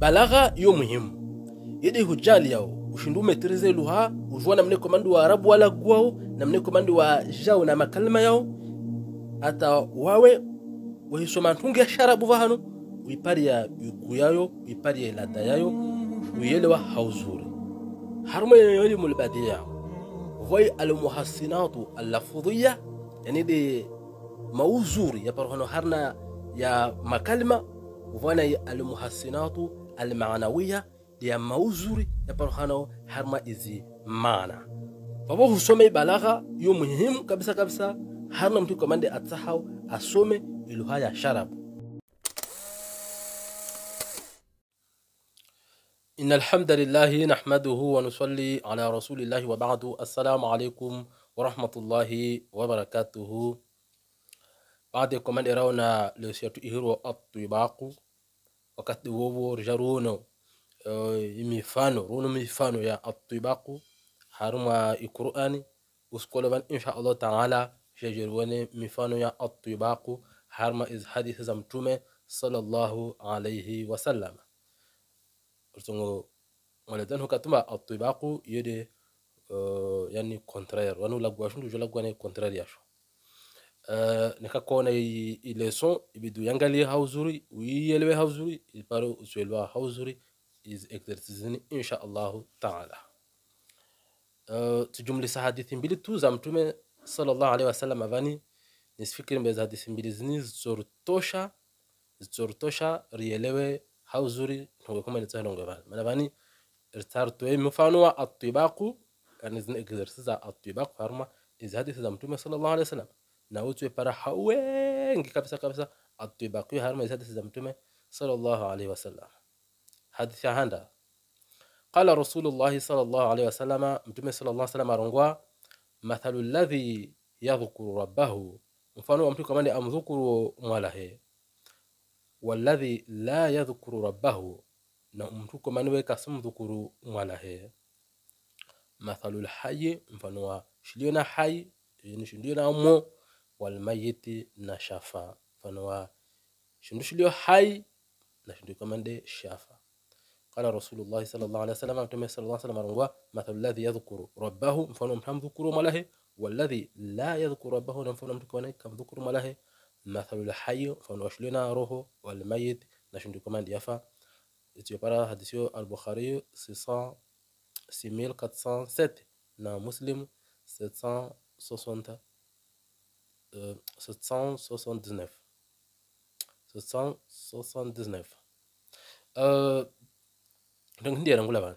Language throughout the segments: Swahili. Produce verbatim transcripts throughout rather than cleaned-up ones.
balagha yo muhimu yedi hujali yao ushindu metrize lugha ujua namne komando wa arabu wala gwao namne komando wa jao na makalima yao hata wawe wahisoma ntungi ya sharabu vahano uipari ya yugu yayo uipari ya lada yayo uyelewa hauzuri harma yoni mulbadi yao voi almuhassinatu allafudhiya yani de mauzuri ya parhano harna ya makalima uvana almuhassinatu almaanawiya ya mauzuri ya parhano harma izi maana babo husome balagha yo muhimu kabisa kabisa harna mtu komande atsahau asome ilugha ya sharabu. إن الحمد لله نحمده ونصلي على رسول الله وبعد. السلام عليكم ورحمة الله وبركاته. بعد كمان إراونا لسياتو إهرو الطباق وقت ووو رجارونو ميفانو رونو ميفانو يا الطباق حرما القرآن وسكولبان إن شاء الله تعالى شجروني ميفانو يا الطباق حرما إذ حديث زمتومه صلى الله عليه وسلم. Ursungo waladan hukatuma atibaqu yede uh, yani contraire wanu lagwa shundu jo lagwa ne contraire yasho uh, neka kona i leçon ibidu yangali hauzuri uyelewe hauzuri iparo uswelwa hauzuri is exercice ni insha Allah ta'ala. uh, tujumli hadithi mbili tu za mtume sallallahu alaihi wasallam avani nisfikiri mbeza hadithi mbili zini zortosha zortosha rielewe hauzuri ngokoma nitsaha ngobana manabani irtartu ay mufanu at-tibaqu kan izin exercise at-tibaq farma iz hadith za mtume sallallahu alaihi wasallam na utwe para hawengi kabisa kabisa at-tibaq harma iz hadith za mtume sallallahu alaihi wasallam. Hadith handa qala rasulullah sallallahu alaihi wasallam mtume sallallahu alaihi wasallam arongwa mathalu alladhi yadhkuru rabbahu mfano wa mtu kama ni amdhukuru mwalahe والذي لا يذكر ربه نمتوك منوي كسم ذكر ماله مثل الحي مفنوا شلينا حي يعني شلينا مو والميت نشافا فنوا شنو شليو حي نشدو كمان دي شافا. قال رسول الله صلى الله عليه وسلم متى صلى الله عليه وسلم مثل الذي يذكر ربه مفنوا مهم ذكر ماله والذي لا يذكر ربه مفنوا متكون كم ذكر ماله مثل الحي فنوشلنا روحه والميت نشندو كمان يافا. يتبارا حديث البخاري ستة مية أربعمائة وسبعة نا مسلم سبعمائة وستين سبعمائة وتسعة عشر سبعمائة وتسعة عشر euh donc ndiye rangula bana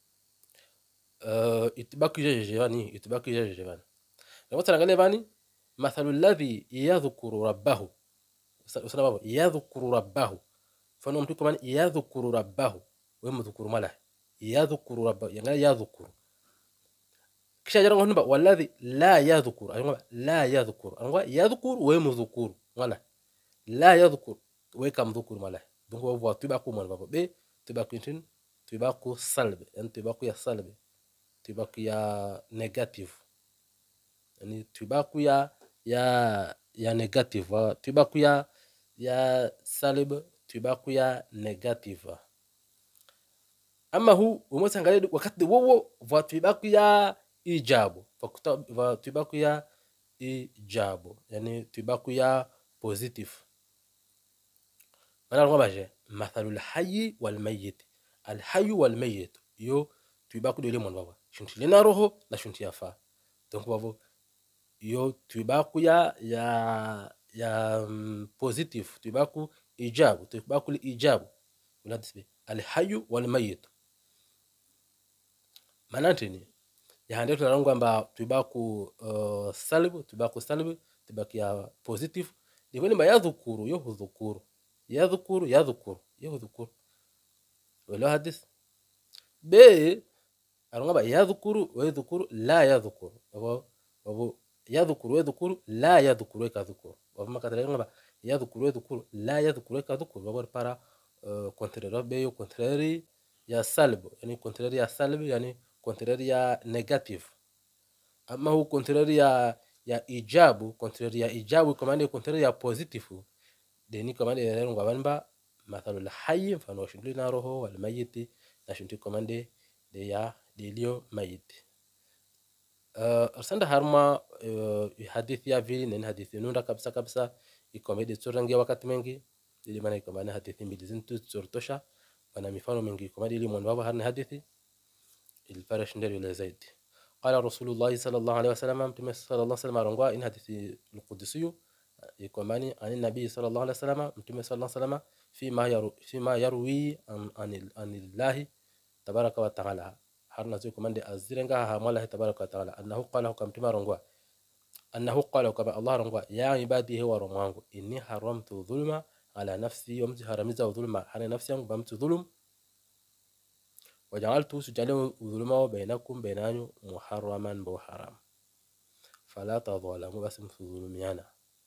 euh itibaki jeje bani itibaki jeje bani na wata ngale bani مثل الذي يذكر ربه وسبب يذكر ربه فنوم تكو من يذكر ربه وهم ذكر ماله يذكر ربه يعني يذكر كشا جرى هنا والذي لا يذكر أيوة لا يذكر أيوة يذكر وهم ذكر ماله لا يذكر وكم ذكر ماله donc on voit tubako mal baba be tubako tin tubako salbe en tubako ya salbe tubako ya negative yani tubako ya ya ya negative tubako ya ya salib tubako ya negative ama hu umosangalia wakati wowo va tubako ya ijabu fakuta va tubako ya ijabu yani tubako ya positive maana ngobaje mathalul hayy wal mayyit al hayy wal mayyit yo tubako dole mon baba shunti lina roho na shunti yafa donc babo yo tubako ya ya ya um, positive tubako ijabu tubako ijabu unadisbe al hayy wal mayyit manatini ya hande tunarangu kwamba tubako uh, salib tubako salib tubako ya positive ndivyo mba yadhukuru yo hudhukuru yadhukuru yadhukuru yo hudhukuru wala hadith be arangaba yadhukuru wa yadhukuru la yadhukuru babo babo yadhukuru yadhukuru la yadhukuru kadhukuru babo makatanga yadhukuru yadhukuru la yadhukuru kadhukuru babo para uh, contraire be yo contraire ya salb yani contraire ya salb yani contraire ya negative ama hu contraire ya ya ijabu contraire ya ijabu kama ni contraire ya positive deni kama ni rero ngabanba mathalul hayy mfano shinduli na roho, wal mayiti na shinti komande de ya delio mayiti. uh, sanda harma uh, hadithi ya vili na hadithi nunda kabisa kabisa ikomede tsorangia wakati mengi ili maana ikomana hadithi mbili zintu tsortosha wana mifano mingi ikomade ili mwandu wao harna hadithi ili farash ndelo ile zaidi. قال رسول الله صلى الله عليه وسلم متى صلى الله عليه وسلم رنغوا ان حديث القدسي يكماني عن النبي صلى الله عليه وسلم متى صلى الله عليه وسلم فيما يروي فيما يروي عن عن الله تبارك وتعالى harna zio komande azirenga ha mala tabaraka taala annahu qala kam timarongwa annahu qala kama Allah rongwa ya ibadihi wa romangu inni haramtu dhulma ala nafsi wa mti haramiza dhulma hana nafsi yangu bamtu dhulum waja'altu sujalu dhulma bainakum bainanyu muharraman bu haram fala tadhalamu bas mthulumiana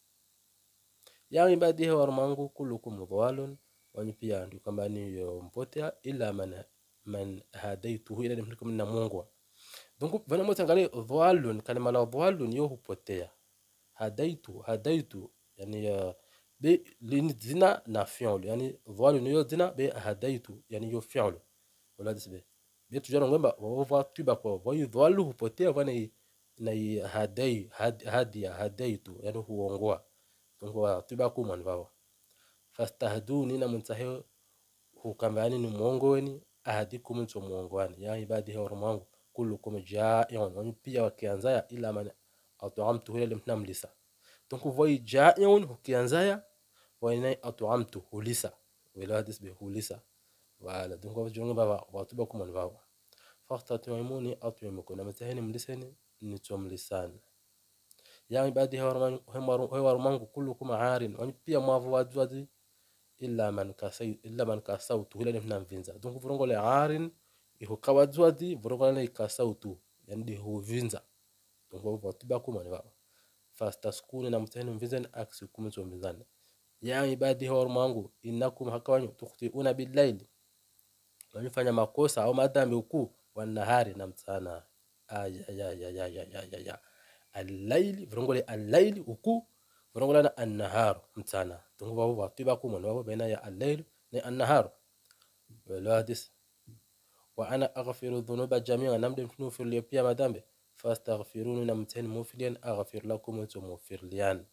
ya ibadihi wa romangu kullukum dhalun wa pia ndio kama ni mpotea ila man man hadaituhu ila nimlikum na Mungu. Donc vana mtangalie dhalun kalima la dhalun yo hupotea. Hadaitu hadaitu yani uh, be zina na fi'l yani dhalun yo zina be hadaitu yani yo fi'l wala disbe be tujana ngomba wa tuba kwa wa dhalu hupotea vana na hadai had, hadia hadaitu yani huongoa. Donc wa tuba kwa manvao fastahduni na mtahe hukambani ni muongoeni ahadikum mtu muongwani ya ibadihi wa romangu kullukum ja'iun wani pia wakianzaya ila man at'amtu hule mnamlisa. Donc voi ja'iun hukianzaya wani at'amtu hulisa wala hadis bi hulisa wala donc wa jonga baba watuba kuma nvao faqtatumuni at'imukum na mtahini mliseni nitomlisana ya ibadihi wa romangu wa romangu kullukum aarin wani pia mwavu wajwadi illa man kasay illa man kasautu hila nifna mvinza. Donc vurongo le arin iho kawadzwadi vurongo le kasautu yani ho vinza. Donc wa tiba kuma ni baba fastaskuni na mtahini mvinza aksi kumzo mvinzana ya ibadi hor mangu innakum hakawanyu tukhtiuna bil-layl wanifanya makosa au madhambi huku wanahari na mchana aya ya ya ya ya ya ya al-layl vurongo le al-layl huku vurongo la an-nahar mchana. Donc wa wa tiba kuma ni baba baina ya al-layl na an-nahar wala hadis wa ana aghfiru dhunuba jami'an namdim tunufir li pia madhambi fastaghfiruni na mtahini mufilian aghfir lakum wa tumufirlian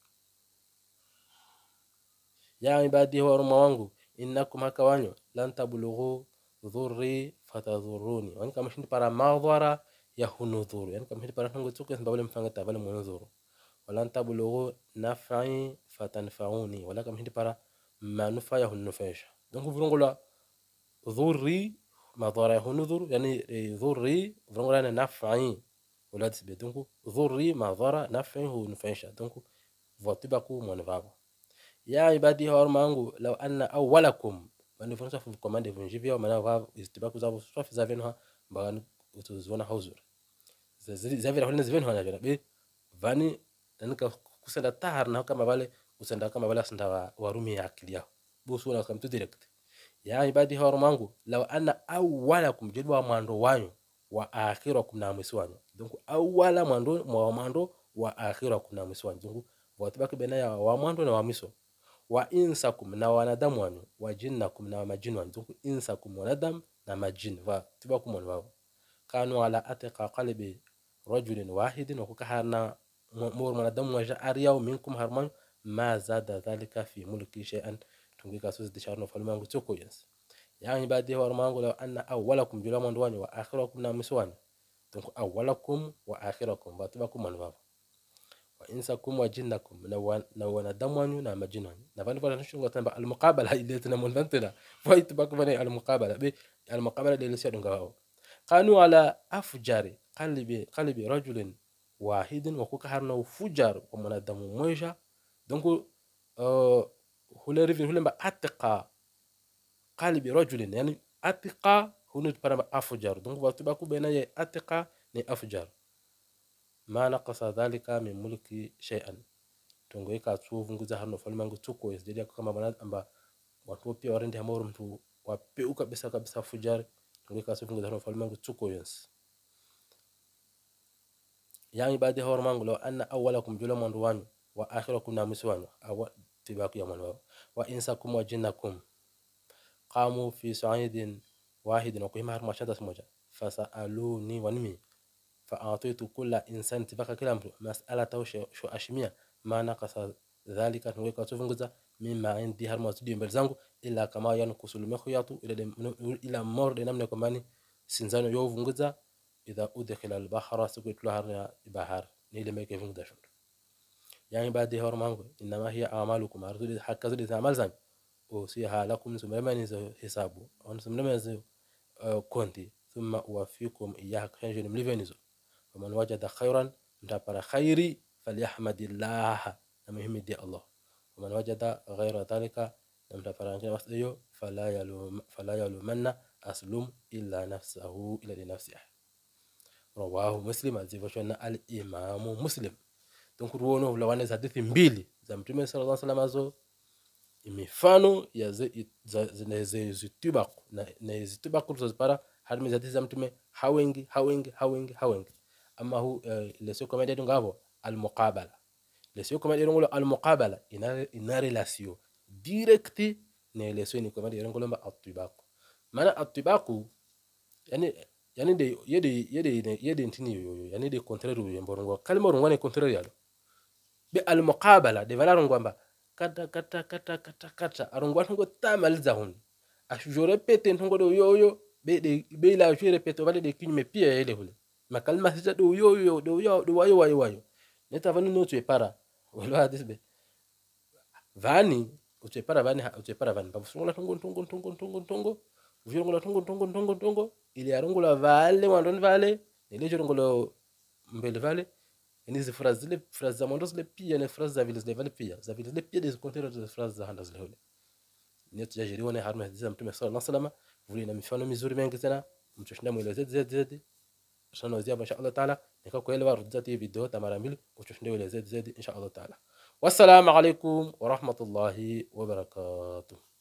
ya ibadi wa ruma wangu innakum hakawanyu lan tablughu dhurri fatadhurruni yani kama shindi para madhara ya hunudhuru yani kama shindi para hangu tuko sababu mfanga tabale munudhuru wala tablughu naf'i fatanfa'uni wala kama shindi para manufa ya hunufisha. Donc vurongola dhurri madhara ya hunudhuru yani dhurri vurongola naf'i wala tisbe. Donc dhurri madhara naf'i hunufisha. Donc votiba ku mwanvabo ya ibadi wa mangu law anna awwalakum bani fonsa fu commande vunjivia maana va istibaku zabo swafi za venha mbani utuzona hauzur zavira holina zivenha na be vani tanika kusenda tahar na kama vale usenda kama vale senda warumi ya akili yao busu na kamtu direct ya ibadi wa mangu law anna awwalakum jidwa mwando wanyu wa akhirakum na mwiswanyu. Donc awwala mwando mwa mwando wa akhirakum na mwiswanyu. Donc watibaki bena ya wa mwando na wa mwiswa wa insakum na wanadamu wanyu wa jinnakum na majini wanyu. Donc insakum wanadam na majini va tibakum wanwao kanu ala atqa qalbi rajulin wahidin wa kukaharna mur wanadamu wa ja'ariya minkum harman ma zada dhalika fi mulki shay'an. Tungika suzi disharno falmangu tuko yes ya ibadi wa mangu law anna awwalakum julaman wanyu wa akhirakum na miswan. Donc awwalakum wa akhirakum va tibakum wanwao wa insakum wa jinnakum na wanadamu wanyu na majini wanyu. Na vani vana nshunga tamba al-muqabala ile tena mwanvantena fight baku vani al-muqabala be al-muqabala ile sia dunga wao kanu ala afjari qalbi qalbi rajulin wahidin wa kukaharna ufujar wa mwanadamu mmoja. Donc uh, hule rivi hule mba atqa qalbi rajulin yani atqa hunu para afjar. Donc watu baku baina ya atqa ni afjar ma naqasa dhalika min mulki shay'an. Tungo ika tuvunguza hano falmangu tuko isdidia kama bana amba watu pia warende hamoro mtu wapeuka kabisa kabisa fujar. Tungo ika tuvunguza hano falmangu tuko yes ya ibadi hawar mangu law anna awwalakum julaman wanyu wa akhirakum na miswanyu awa tibaku ya manwa wa insakum wa jinnakum qamu fi sa'idin wahidin wa kuhima harma shanta moja fasaluni wanimi fa'atitu kulla insan tibaka kila mtu mas'alata shu ashmia maana kasa dhalika tunweka tuvunguza mimma indi harma studio mbele zangu ila kama yankusul mikhyatu ila ila mord namna komani sinzano yovunguza idha udkhila al-bahra sukutla harna bahar nile meke vunguza shundu yani baadhi ya hormango inma hiya a'malukum arzuli hakazuli ta'mal zan o siha lakum sumamani hisabu on sumamani konti thumma uwafikum iyaha khanjun mlivenizo faman wajada khayran mtapara khairi falyahmadillah na muhimidi Allah waman wajada ghayra dhalika mtapara ngine fala yalum fala yalumanna aslum illa nafsahu ila li nafsihi rawahu muslim azivashana al-imam muslim. Donc ruono ulawane za hadithi mbili za mtume sallallahu alaihi wasallam zo imifano ya ze zitubaq na zitubaq kuzipara harmi za hadithi za mtume hawengi hawengi hawengi hawengi ama hu ile sio kama ndio ngavo al-muqabala ile sio kama ndio ngolo al-muqabala ina ina relation direct na ile sio ni kama ndio ngolo at-tibaq maana at-tibaq yani yani de yede yede yede ntini yoyo yani de contraire yo mborongo kalma rongo ne contraire yalo be al muqabala de valaro ngwamba kata kata kata kata kata arongwa ngo tamaliza hun asho repete ntongo do yoyo be de be la je repete vale de kinyume pia ile hule makalma sita do yoyo do yo do wayo wayo wayo neta vanu no tu para wala hadis be vani utu para vani utu para vani babu songola tongo tongo tongo tongo tongo uviongola tongo tongo tongo tongo ile arongola vale wandoni vale ile jorongola mbele vale ni hizi phrase zile phrase za mwanzo zile pia na phrase za vile zile vale pia za vile zile pia des contraire de phrase za handa zile hule ni tujajiriwa na harma za mtume sallallahu alaihi wasallam vile na mifano mizuri mengi sana mtushinda mweleze zed zed sana wazia insha Allah taala nikakuelewa rudati video tamara mbili kutushinda mweleze zed insha Allah taala. Wassalamu alaikum wa rahmatullahi wa barakatuh.